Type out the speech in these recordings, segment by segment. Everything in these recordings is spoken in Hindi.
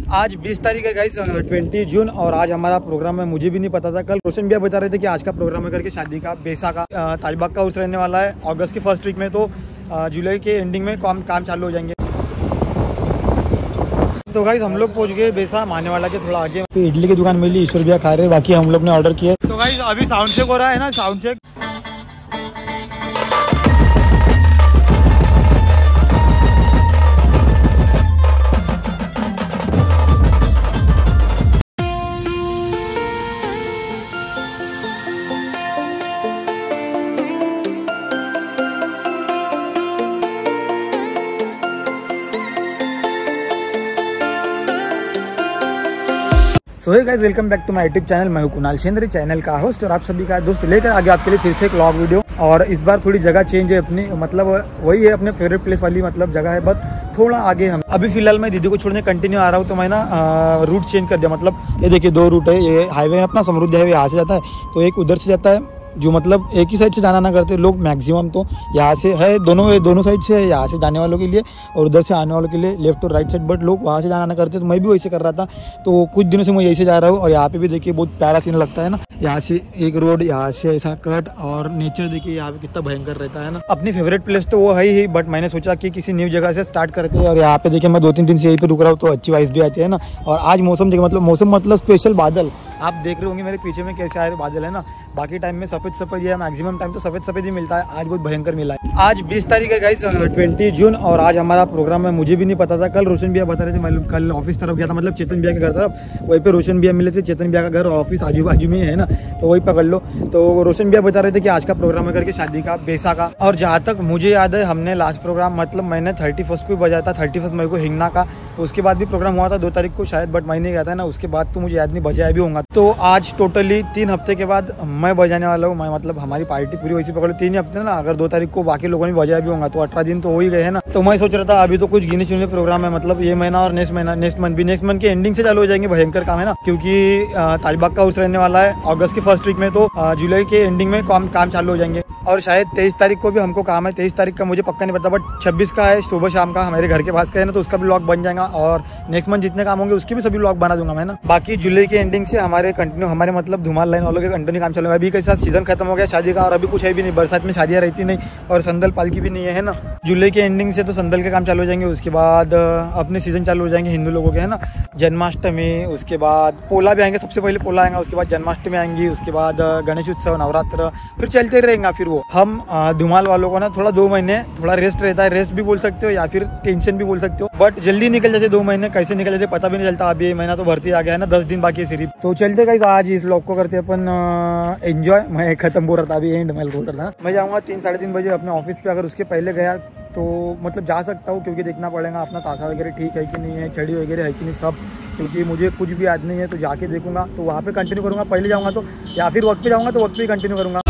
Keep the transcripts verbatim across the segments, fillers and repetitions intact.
आज बीस तारीख है गाइस, ट्वेंटी जून, और आज हमारा प्रोग्राम है। मुझे भी नहीं पता था। कल रोशन भैया बता रहे थे कि आज का प्रोग्राम है करके, शादी का, बेसा का, ताजबाग का उर्स रहने वाला है अगस्त के फर्स्ट वीक में, तो जुलाई के एंडिंग में काम काम चालू हो जाएंगे। तो गाइस हम लोग पहुंच गए बेसा, माने वाला के थोड़ा आगे। तो इडली की दुकान मिली, ईश्वर भैया खा रहे, बाकी हम लोग ने ऑर्डर किया। तो गाइस अभी साउंड चेक हो रहा है ना, sound check. So hey guys, welcome back to my YouTube channel. मैं हूं कुणाल शेंद्रे, चैनल का होस्ट और आप सभी का दोस्त, लेकर आगे आपके लिए फिर से एक व्लॉग वीडियो। और इस बार थोड़ी जगह चेंज है अपनी, मतलब वही है अपने फेवरेट प्लेस वाली मतलब जगह है, बट थोड़ा आगे हम अभी फिलहाल मैं दीदी को छोड़ने कंटिन्यू आ रहा हूँ। तो मैं ना रूट चेंज कर दिया, मतलब ये देखिए दो रूट है। ये हाईवे अपना समृद्धि हाईवे यहाँ से जाता है, तो एक उधर से जाता है, जो मतलब एक ही साइड से जाना ना करते लोग मैक्सिमम, तो यहाँ से है दोनों दोनों साइड से है, यहाँ से जाने वालों के लिए और उधर से आने वालों के लिए, लेफ्ट और राइट साइड, बट लोग वहाँ से जाना ना करते। तो मैं भी वैसे कर रहा था, तो कुछ दिनों से मैं यहीं से जा रहा हूँ। और यहाँ पे भी देखिए बहुत प्यारा सीन लगता है ना, यहाँ से एक रोड, यहाँ से ऐसा कट, और नेचर देखिए यहाँ पे कितना भयंकर रहता है ना। अपनी फेवरेट प्लेस तो वो है ही, बट मैंने सोचा कि किसी न्यू जगह से स्टार्ट करते हैं। और यहाँ पे देखिए मैं दो तीन दिन से यहीं पे रुक रहा हूँ, तो अच्छी वाइब्स भी आती है ना। और आज मौसम देखिए, मतलब मौसम मतलब स्पेशल बादल आप देख रहे होंगे मेरे पीछे में कैसे आ रहे बादल है ना। बाकी टाइम में सफेद सफेद या मैक्सिमम टाइम तो सफेद सफेद ही मिलता है, आज बहुत भयंकर मिला है। आज बीस तारीख है गाइस, ट्वेंटी जून, और आज हमारा प्रोग्राम है। मुझे भी नहीं पता था। कल रोशन भैया बता रहे थे, मैं कल ऑफिस तरफ गया था, मतलब चेतन भैया के घर तरफ, वहीं पे रोशन भैया मिले थे। चेतन भैया का घर और ऑफिस आजू बाजू में है ना, तो वही पकड़ लो। तो रोशन भैया बता रहे थे कि आज का प्रोग्राम है करके, शादी का, बेसा का। और जहाँ तक मुझे याद है, हमने लास्ट प्रोग्राम मतलब मैंने थर्टी फर्स्ट को बजाया था, थर्टी फर्स्ट मई को हिंगना का। उसके बाद भी प्रोग्राम हुआ था दो तारीख को शायद, बट मैंने गया था ना, उसके बाद तो मुझे याद नहीं, बजाया भी होगा। तो आज टोटली तीन हफ्ते के बाद मैं बजाने वाला हूँ। मैं मतलब हमारी पार्टी पूरी वैसी पकड़ो तीन हफ्ते ना, अगर दो तारीख को बाकी लोगों ने बजाया भी होगा तो अठारह दिन तो हो ही गए है ना। तो मैं सोच रहा था अभी तो कुछ गिने चुने प्रोग्राम है, मतलब ये महीना और नेक्स्ट महीना, नेक्स्ट मंथ भी, नेक्स्ट मंथ के एंडिंग से चालू हो जाएंगे। भयंकर काम है ना, क्योंकि ताजबाग का उर्स रहने वाला है अगस्त के फर्स्ट वीक में, तो जुलाई के एंडिंग में काम काम चालू हो जाएंगे। और शायद तेईस तारीख को भी हमको काम है, तेईस तारीख का मुझे पक्का नहीं पता, बट छब्बीस का है सुबह शाम का, हमारे घर के पास का है ना, तो उसका भी व्लॉग बन जाएगा। और नेक्स्ट मंथ जितने काम होंगे उसके भी सभी व्लॉग बना दूंगा मैं ना। बाकी जुलाई के एंडिंग से हमारे कंटिन्यू, हमारे मतलब धुमाल लाइन वालों के कंटिन्यू काम चलेगा। अभी कैसा सीजन खत्म हो गया शादी का, और अभी कुछ है भी नहीं, बरसात में शादियाँ रहती नहीं, और संदल पालकी भी नहीं है ना। जुलाई के एंडिंग से तो संदल के काम चालू हो जाएंगे, उसके बाद अपने सीजन चालू हो जाएंगे हिंदू लोगों के है ना। जन्माष्टमी, उसके बाद पोला भी आएंगे, सबसे पहले पोला आएगा, उसके बाद जन्माष्टमी आएंगी, उसके बाद गणेश उत्सव, नवरात्र, फिर चलते रहेगा। फिर वो हम धुमाल वालों को ना थोड़ा दो महीने थोड़ा रेस्ट रहता है, रेस्ट भी बोल सकते हो या फिर टेंशन भी बोल सकते हो, बट जल्दी निकल जाते दो महीने, कैसे निकल जाते पता भी नहीं चलता। अभी ये महीना तो भर्ती आ गया है ना, दस दिन बाकी है सिर्फ। तो चलते गाइस, आज इस व्लॉग को करते अपन एंजॉय। मैं खत्म बोल रहा था, अभी एंड मैं बोल रहा था। मैं जाऊँगा तीन साढ़े तीन बजे अपने ऑफिस पे, अगर उसके पहले गया तो मतलब जा सकता हूँ, क्योंकि देखना पड़ेगा अपना ताशा वगैरह ठीक है कि नहीं है, छड़ी वगैरह है कि नहीं सब, क्योंकि मुझे कुछ भी याद नहीं है। तो जाके देखूंगा, तो वहाँ पे कंटिन्यू करूँगा। पहले जाऊँगा तो, या फिर वक्त पे जाऊँगा तो वक्त पे कंटिन्यू करूँगा।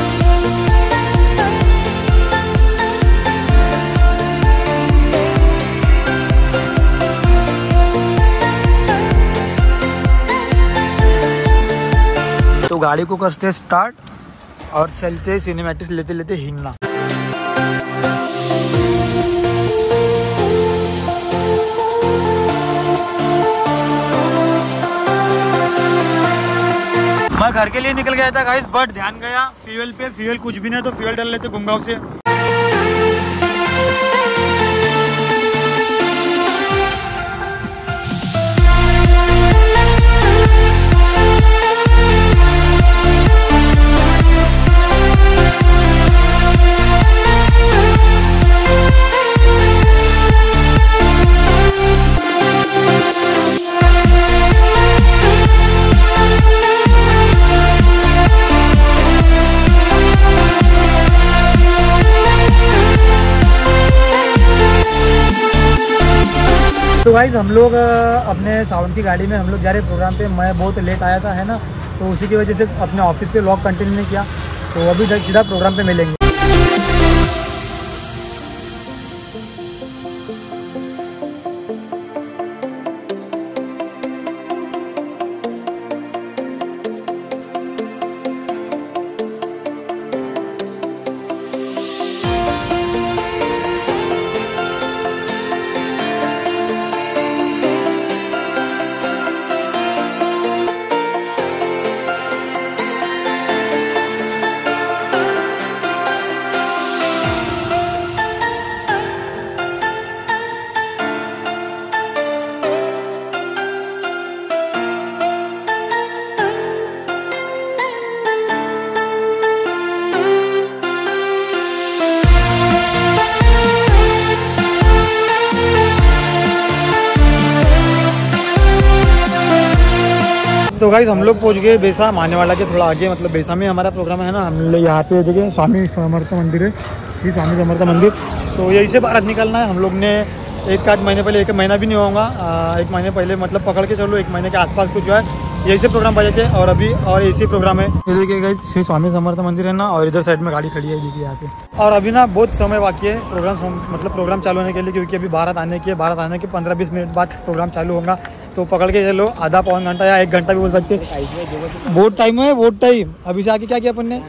तो गाड़ी को करते स्टार्ट और चलते सिनेमैटिक्स लेते लेते हिंगना। मैं घर के लिए निकल गया था गाइस, बट ध्यान गया फ्यूल पे, फ्यूल कुछ भी नहीं, तो फ्यूल डाल लेते गुमगांव से। तो गाइस हम लोग अपने साउंड की गाड़ी में हम लोग जा रहे प्रोग्राम पे। मैं बहुत लेट आया था है ना, तो उसी की वजह से अपने ऑफिस पे व्लॉग कंटिन्यू नहीं किया। तो अभी सीधा प्रोग्राम पे मिलेंगे। तो गाइस हम लोग पहुंच गए बेसा मानेवाला के थोड़ा आगे, मतलब बेसा में हमारा प्रोग्राम है ना। हम लोग यहाँ पे देखिए स्वामी समर्थ मंदिर है, श्री स्वामी समर्थ मंदिर। तो यहीं से बारात निकलना है। हम लोग ने एक आध महीने पहले, एक महीना भी नहीं होगा, एक महीने पहले मतलब पकड़ के चलो एक महीने के आसपास कुछ है, यही से प्रोग्राम बजे थे। और अभी और ऐसी प्रोग्राम है। ये देखिए गाइस श्री स्वामी समर्थ मंदिर है ना, और इधर साइड में गाड़ी खड़ी है देखिए यहाँ पे। और अभी ना बहुत समय बाकी है प्रोग्राम, मतलब प्रोग्राम चालू होने के लिए, क्योंकि अभी बारात आने की है। बारात आने के पंद्रह बीस मिनट बाद प्रोग्राम चालू होगा। तो पकड़ के चलो आधा पौन घंटा या एक घंटा भी बोल सकते। बहुत टाइम है, बहुत टाइम। अभी से आके क्या किया अपन ने?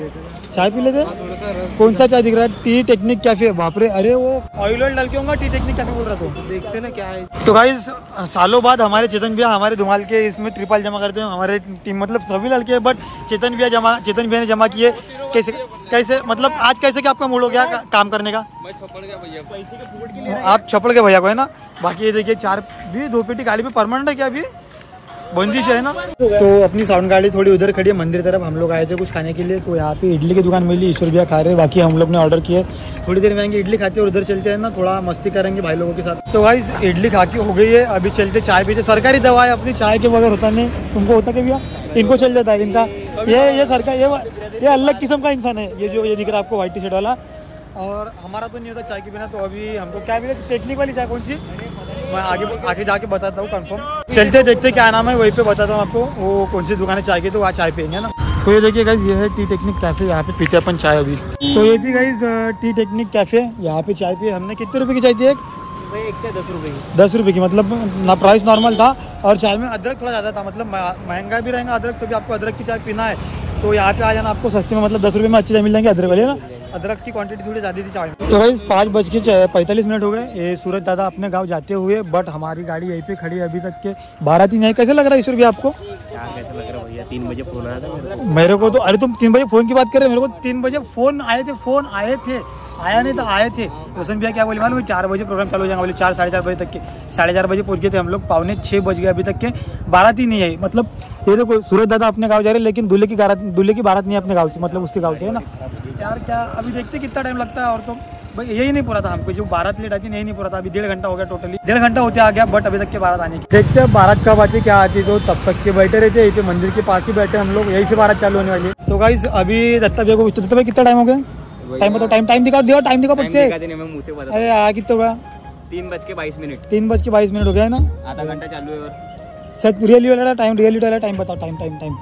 चाय पी लेते। कौन सा चाय दिख रहा है? Tea technique cafe. बाप रे, अरे वो ऑयल ऑयल डाल के होगा, टी टेक्निक कैफे बोल रहा था। देखते ना क्या है। तो गाइस सालों बाद हमारे चेतन भैया हमारे धुमाल के इसमें ट्रिपल जमा करते हैं हमारे टीम, मतलब सभी लड़के, बट चेतन भैया जमा चेतन भैया ने जमा किए। कैसे कैसे मतलब आज कैसे क्या आपका मूड हो गया का, काम करने का? मैं छपड़ गया भैया, पैसे के फूट के लिए आप छपड़ गए भैया को है ना। बाकी ये देखिए चार भी दो पेटी गाड़ी में परमानेंट है क्या अभी बंदिश है ना। तो अपनी साउंड गाड़ी थोड़ी उधर खड़ी है मंदिर तरफ। हम लोग आए थे कुछ खाने के लिए, तो यहाँ पे इडली की दुकान मिली, ईश्वर भैया खा रहे हैं। बाकी हम लोग ने ऑर्डर किए, थोड़ी देर में आएंगे इडली खाते हैं और उधर चलते हैं ना, थोड़ा मस्ती करेंगे भाई लोगों के साथ। तो भाई इडली खा के हो गई है, अभी चलते चाय पीते। सरकारी दवा है अपनी, चाय के बगैर होता नहीं। तुमको होता क्या भैया? इनको चल जाता है इनका। ये ये सरकार ये ये अलग किस्म का इंसान है, ये जो ये दिख रहा है आपको व्हाइट टी शर्ट वाला। और हमारा तो नहीं होता चाय के बिना। तो अभी हमको क्या मिले? टेक्निक वाली चाय कौन सी, मैं आगे आगे जाके बताता हूँ कंफर्म। चलते देखते क्या नाम है, वहीं पे बताता हूँ आपको वो कौन सी दुकान है चाय की, तो वहाँ चाय पियेंगे ना। तो ये देखिए गाइस ये है टी टेक्निक कैफे, यहाँ पे पीते अपन चाय अभी। तो ये थी गाइस टी टेक्निक कैफे, यहाँ पे चाय पिए हमने। कितने रुपए की चाय थी? एक एक चाय दस रुपये की। दस रुपये की, मतलब ना प्राइस नॉर्मल था। और चाय में अदरक थोड़ा ज़्यादा था, मतलब महंगा भी रहेगा अदरक, तो भी आपको अदरक की चाय पीना है तो यहाँ पे आ जाना। आपको सस्ते में मतलब दस रुपये में अच्छी चाय मिल जाएंगे अदरक वाले ना। अदरक की क्वांटिटी थोड़ी ज़्यादा थी चाय में। तो भाई पाँच बज के पैंतालीस मिनट हो गए ये सूरज दादा अपने गांव जाते हुए, बट हमारी गाड़ी यहीं पे खड़ी है अभी तक के बारह तीन है। कैसे लग रहा है ईश्वर भैया आपको? क्या कैसा लग रहा है भैया? तीन बजे फोन आया था मेरे को। तो अरे तुम तीन बजे फोन की बात कर रहे हो, मेरे को तीन बजे फोन आए थे, फोन आए थे, आया नहीं तो आए थे। रोशन भैया क्या बोले मालूम? चार बजे प्रोग्राम चालू हो जाएगा बोले। चार साढ़े चार बजे तक के साढ़े चार बजे पहुंच गए थे हम लोग, पौने छः बज गए अभी तक के, बारात ही नहीं आई। मतलब ये देखो सूरज दादा अपने गांव जा रहे हैं, लेकिन दूल्हे की बारात दूल्हे की बारात नहीं है अपने गांव से, मतलब उसके गांव से है ना यार। क्या अभी देखते कितना टाइम लगता है। और तो भाई यही नहीं पूरा था हमको, जो बारात लेट आती यही नहीं पूरा था। अभी डेढ़ घंटा हो गया, टोटली डेढ़ घंटा होते आ गया, बट अभी तक के बारात आने की। देखते हैं बारात कब आती क्या आती, तो तब तक के बैठे रहते यहीं पे मंदिर के पास ही बैठे हम लोग, यही से बारात चालू होने वाली है। तो गाइस अभी दत्ता भैया को, दत्ता भाई कितना टाइम हो गया? टाइम बताओ, टाइम टाइम दिखाओ, दिखाओ टाइम दिखाओ पट से। अरे यार कितना होगा? तीन बज के बाईस मिनट तीन बज के बाईस मिनट हो गया है ना, आधा घंटा चालू है। और सच रियली वाला टाइम, रियलिटी वाला टाइम बताओ, टाइम टाइम टाइम।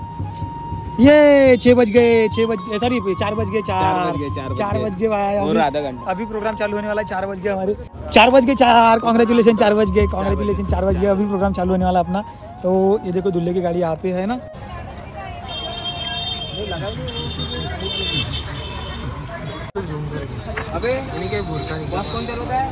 ये छः बज गए, छः बज गए, सॉरी चार बज गए, चार चार बज गए भाई, और आधा घंटा अभी प्रोग्राम चालू होने वाला है। चार बज गए हमारे, चार बज गए चार, कांग्रेचुलेशन चार बज गए, कांग्रेचुलेशन चार बज गए, अभी प्रोग्राम चालू होने वाला अपना। तो ये देखो दूल्हे की गाड़ी यहाँ पे है ना। अबे इनके भूलता नहीं बस कौन चल रहा है।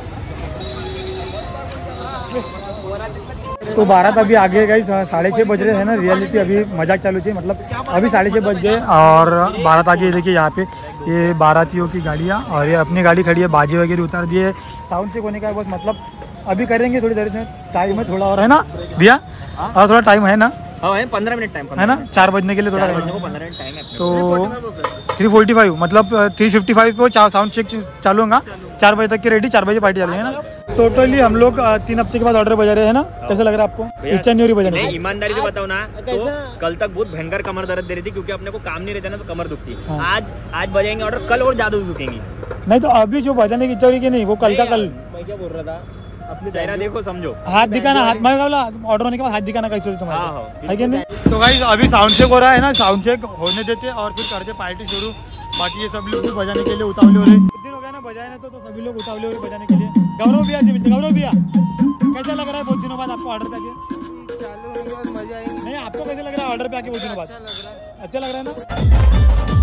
तो बारात अभी आ गए गाइस, साढ़े छः बज रहे हैं ना। रियलिटी अभी मजाक चालू थी, मतलब अभी साढ़े छः बज गए और बारात आ गई। देखिए यहाँ पे ये बारातियों की गाड़ियाँ, और ये अपनी गाड़ी खड़ी है, बाजे वगैरह उतार दिए, साउंड चेक होने का बस, मतलब अभी करेंगे थोड़ी देर में। टाइम है थोड़ा और है ना भैया, और थोड़ा टाइम है ना, पंद्रह मिनट टाइम है ना, चार बजने के लिए थोड़ा टाइम। तो थ्री फोर्टी फाइव मतलब थ्री फिफ्टी फाइव को साउंड चेक चालू होगा, चार बजे तक की रेडी, चार बजे पार्टी चालू है ना। टोटली हम लोग तीन हफ्ते के बाद ऑर्डर बजा रहे हैं ना। कैसा लग रहा है आपको? इच्छा नहीं हो रही बजाने की? ईमानदारी से बताओ ना, तो कल तक बहुत भयंकर कमर दर्द दे रही थी, क्योंकि अपने को काम नहीं रहता ना, तो कमर दुखती है। आज आज बजाएंगे ऑर्डर, कल और ज्यादा दुखेंगी। नहीं तो अभी जो बजाने की इच्छा हो रही है नहीं, वो कल का कल। मैं क्या बोल रहा था, अपने चेहरा देखो, समझो, हाथ दिखाना, हाथ में ऑर्डर होने के बाद हाथ दिखाना कैसे तुम्हारा है कि नहीं। तो गाइस अभी साउंड चेक हो रहा है ना, साउंड चेक होने देते और फिर करते पार्टी शुरू। बाकी ये सब लोग बजाने के लिए उतावले हो रहे हैं। दिन हो गया ना बजाए ना, तो, तो सभी लोग उतावले हो रहे बजाने के लिए। गौरव भैया जी, गौरव भैया कैसा लग रहा है बहुत दिनों बाद आपको ऑर्डर पे आके? चालू होने के बाद मजा आएगी। नहीं आपको कैसे लग रहा है ऑर्डर पे आके बहुत दिनों बाद? अच्छा लग रहा है ना।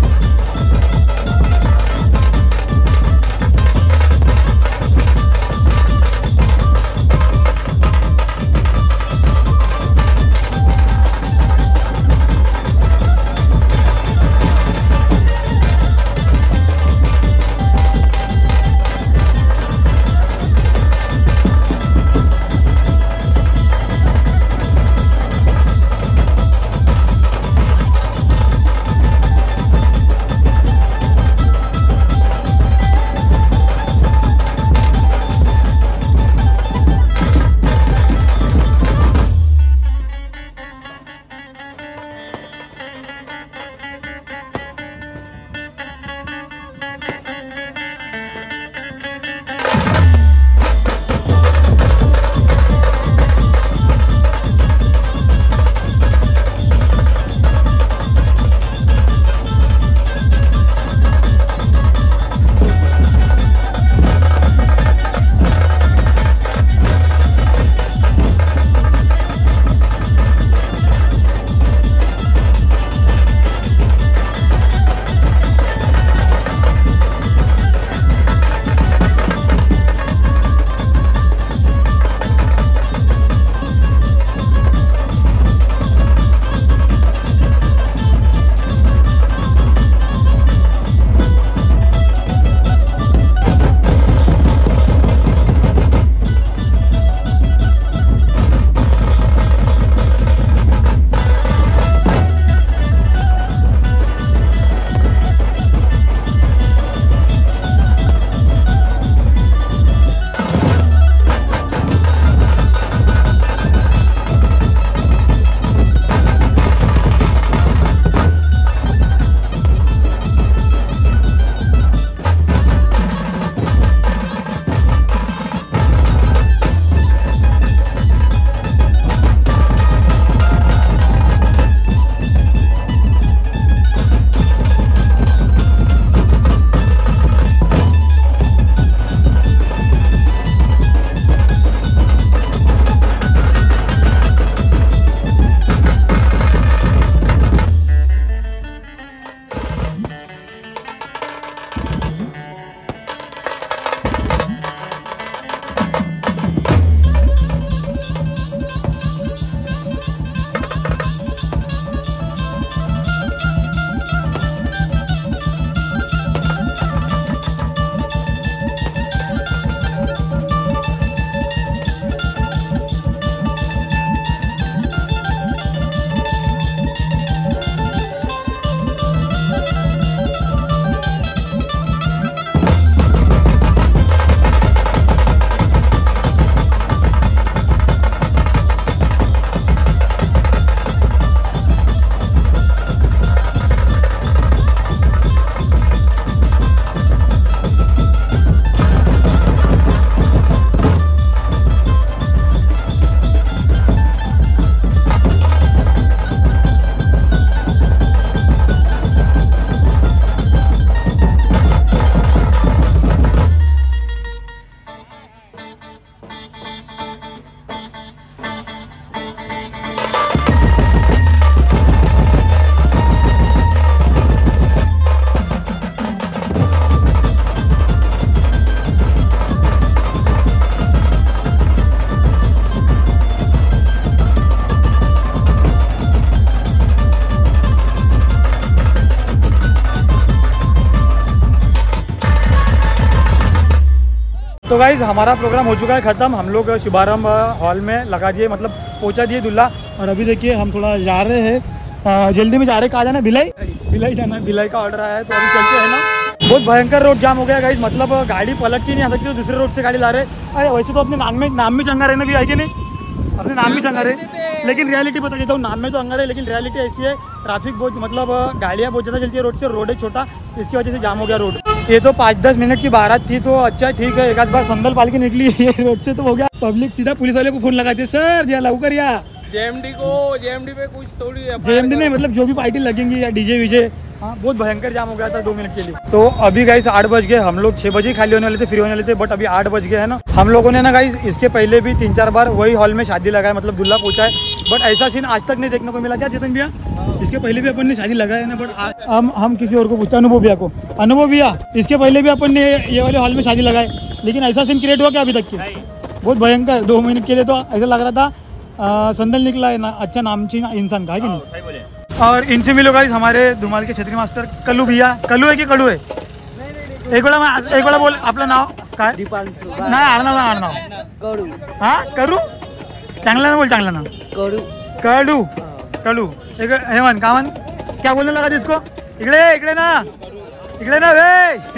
तो गाइज हमारा प्रोग्राम हो चुका है खत्म। हम लोग शुभारंभ हॉल में लगा दिए, मतलब पहुंचा दिए दूल्हा। और अभी देखिए हम थोड़ा जा रहे हैं, जल्दी में जा रहे। कहाँ जाना है? भिलाई भिलाई जाना है। भिलाई का ऑर्डर आया है तो अभी चलते हैं ना। बहुत भयंकर रोड जाम हो गया गाइज, मतलब गाड़ी पलट के नहीं आ सकती, तो दूसरे रोड से गाड़ी ला रहे। अरे वैसे तो अपने नाम में नाम में चंगा रहना भी है कि नहीं, अपने नाम भी चंगा रहे, लेकिन रियलिटी बता देता हूँ, नाम में तो अंगा है लेकिन रियलिटी ऐसी है, ट्रैफिक बहुत मतलब गाड़ियाँ बहुत ज़्यादा चलती है रोड से, रोड है छोटा, इसकी वजह से जाम हो गया रोड। ये तो पाँच दस मिनट की बारात थी तो अच्छा ठीक है, एक आध बार संदल पाल के निकली है रोड से तो हो गया। पब्लिक सीधा पुलिस वाले को फोन लगाती है, सर जरा लागू कर या जेएमडी को, जेएमडी पे कुछ थोड़ी जेएमडी नहीं, मतलब जो भी पार्टी लगेंगी या डीजे वीजे। हाँ बहुत भयंकर जाम हो गया था दो मिनट के लिए। तो अभी गाइस आठ बज गए, हम लोग छह बजे खाली होने वाले थे, फ्री होने वाले थे, बट अभी आठ बज गए है ना। हम लोगों ने ना गाइस इसके पहले भी तीन चार बार वही हॉल में शादी लगाया, मतलब दूल्हा पूछा है, बट ऐसा सीन आज तक नहीं देखने को मिला। क्या चेतन भैया, इसके पहले भी अपन ने शादी लगाया ना, बट हम हम किसी और को पूछते, अनुभव भैया को, अनुभव भैया इसके पहले भी अपन ने ये वाले हॉल में शादी लगाए, लेकिन ऐसा सीन क्रिएट हुआ क्या अभी तक की? बहुत भयंकर। दो महीने के लिए तो ऐसा लग रहा था आ, संदल निकला है ना, अच्छा नामची इंसान का है कि नहीं। और इनसे मिलो गाइस हमारे धुमाल के छतरी मास्टर कल्लू भैया। कल्लू है कि कड़ू है? एक बड़ा एक बड़ा बोल आपलं नाव काय? नाही आडनाव आडनाव कड़ू। हाँ करू, चांगला ना बोल, चांगला ना कड़ू कड़ू कड़ू। एक हेमन कामन क्या बोलने लगा जिसको? इकडे इकडे ना, इकडे ना वे।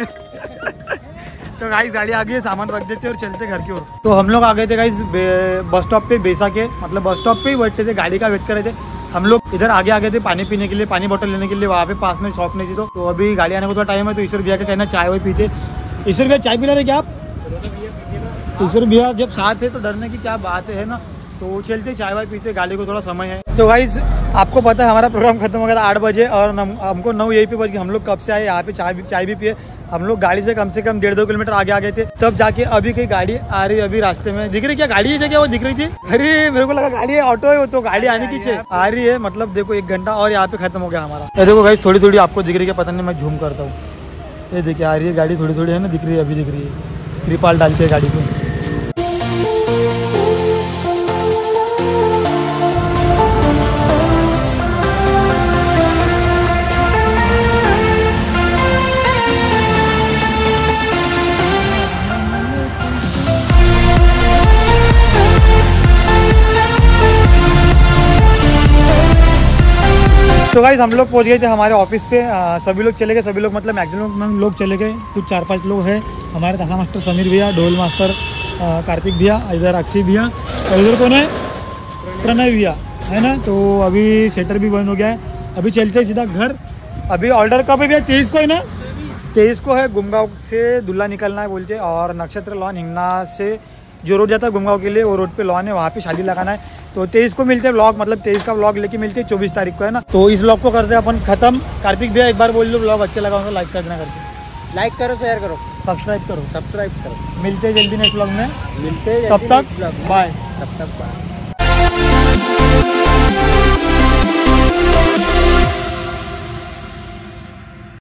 तो गाइस गाड़ी आ गई है, सामान रख देते और चलते घर की ओर। तो हम लोग आ गए थे गाइस बस स्टॉप पे, बेसा के, मतलब बस स्टॉप पे ही बैठते थे, गाड़ी का वेट कर रहे थे। हम लोग इधर आगे आ गए थे पानी पीने के लिए, पानी बोतल लेने के लिए, वहाँ पे पास में शॉप नहीं थी। तो, तो अभी गाड़ी आने को थोड़ा टाइम है, तो ईश्वर भैया का कहना चाय वही पीते। ईश्वर भैया चाय पिला रहे क्या आप? ईश्वर भैया जब साथ है तो डरने की क्या बात है ना। तो चलते चाय वाय पीते, गाड़ी को थोड़ा समय है। तो गाइस आपको पता है हमारा प्रोग्राम खत्म हो गया था आठ बजे और हमको नौ यही पे बज गए। हम लोग कब से आए यहाँ पे, चाय भी चाय भी पिए। हम लोग गाड़ी से कम से कम डेढ़ दो किलोमीटर आगे आ गए थे, तब जाके अभी कहीं गाड़ी आ रही, अभी रास्ते में दिख रही। क्या गाड़ी है क्या वो दिख रही थी? अरे मेरे को लगा गाड़ी है, ऑटो है वो, तो गाड़ी आने की चाहिए आ रही है। मतलब देखो एक घंटा और यहाँ पे खत्म हो गया हमारा। ये देखो गाइस थोड़ी थोड़ी आपको दिख रही है, पता नहीं, मैं झूम करता हूँ। ये देखिए आ रही है गाड़ी, थोड़ी थोड़ी है ना, दिख रही है, अभी दिख रही है। त्रिपाल डालते है गाड़ी को। तो गाइस हम लोग पहुंच गए थे हमारे ऑफिस पे। आ, सभी लोग चले गए, सभी लोग मतलब मैक्सिमम लोग चले गए, कुछ चार पांच लोग हैं हमारे। तथा मास्टर समीर भैया, ढोल मास्टर कार्तिक भैया, इधर अक्षय भैया, और इधर कौन है? प्रणय भैया है ना। तो अभी सेटर भी बंद हो गया है, अभी चलते हैं सीधा घर। अभी ऑर्डर कब है भैया? तेईस को है ना, तेईस को है। गुमगांव से दूल्हा निकलना है बोलते, और नक्षत्र लॉन हिंगना से जो रोड जाता है गुमगांव के लिए, वो रोड पे लॉन है, वहाँ पे शादी लगाना है। तो तेईस को मिलते हैं व्लॉग, मतलब तेईस का व्लॉग लेके मिलते हैं चौबीस तारीख को है ना। तो इस व्लॉग को करते हैं अपन खत्म। कार्तिक भैया एक बार बोल दो, व्लॉग अच्छा लगा होगा लाइक करना, करके लाइक करो, शेयर करो, सब्सक्राइब करो, सब्सक्राइब करो। मिलते हैं जल्दी नेक्स्ट व्लॉग में, मिलते हैं तब तक बाय, तब तक बाय।